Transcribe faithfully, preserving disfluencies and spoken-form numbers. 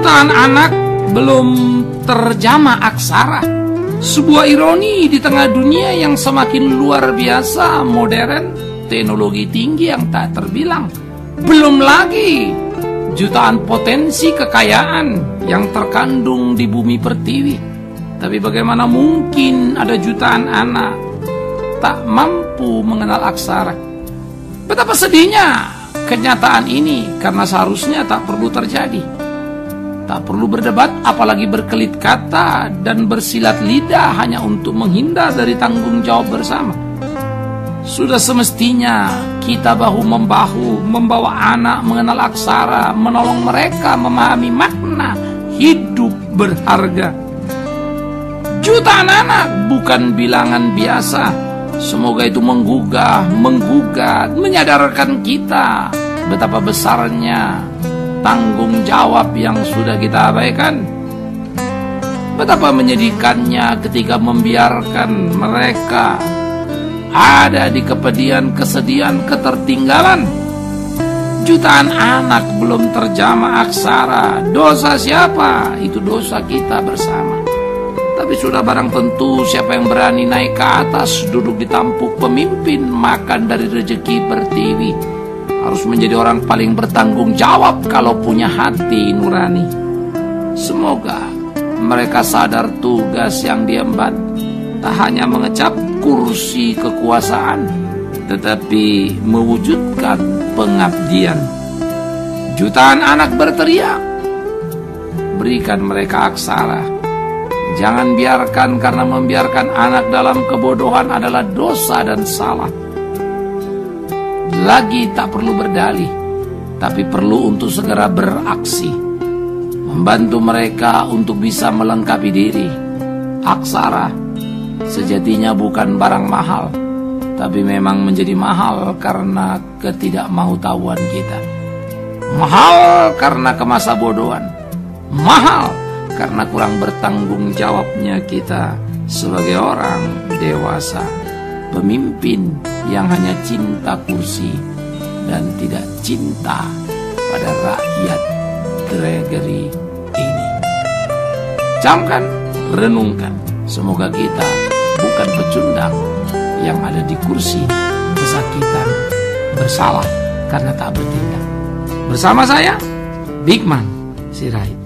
Jutaan anak belum terjama aksara. Sebuah ironi di tengah dunia yang semakin luar biasa modern, teknologi tinggi yang tak terbilang. Belum lagi jutaan potensi kekayaan yang terkandung di bumi pertiwi. Tapi bagaimana mungkin ada jutaan anak tak mampu mengenal aksara? Betapa sedihnya kenyataan ini, karena seharusnya tak perlu terjadi. Tak perlu berdebat, apalagi berkelit kata dan bersilat lidah hanya untuk menghindar dari tanggung jawab bersama. Sudah semestinya kita bahu-membahu membawa anak mengenal aksara, menolong mereka memahami makna hidup berharga. Jutaan anak bukan bilangan biasa. Semoga itu menggugah, menggugat, menyadarkan kita betapa besarnya tanggung jawab yang sudah kita abaikan. Betapa menyedihkannya ketika membiarkan mereka ada di kepedihan, kesedihan, ketertinggalan. Jutaan anak belum terjama aksara. Dosa siapa? Itu dosa kita bersama. Tapi sudah barang tentu siapa yang berani naik ke atas, duduk di tampuk pemimpin, makan dari rezeki pertiwi, harus menjadi orang paling bertanggung jawab kalau punya hati nurani. Semoga mereka sadar tugas yang diemban, tak hanya mengecap kursi kekuasaan, tetapi mewujudkan pengabdian. Jutaan anak berteriak, berikan mereka aksara. Jangan biarkan, karena membiarkan anak dalam kebodohan adalah dosa dan salah. Lagi tak perlu berdalih, tapi perlu untuk segera beraksi, membantu mereka untuk bisa melengkapi diri. Aksara sejatinya bukan barang mahal, tapi memang menjadi mahal karena ketidakmautawan kita. Mahal karena kemasabodohan. Mahal karena kurang bertanggung jawabnya kita sebagai orang dewasa. Pemimpin yang hanya cinta kursi dan tidak cinta pada rakyat Gregory ini. Camkan, renungkan. Semoga kita bukan pecundang yang ada di kursi kesakitan, bersalah karena tak bertindak. Bersama saya, Bigman Sirait.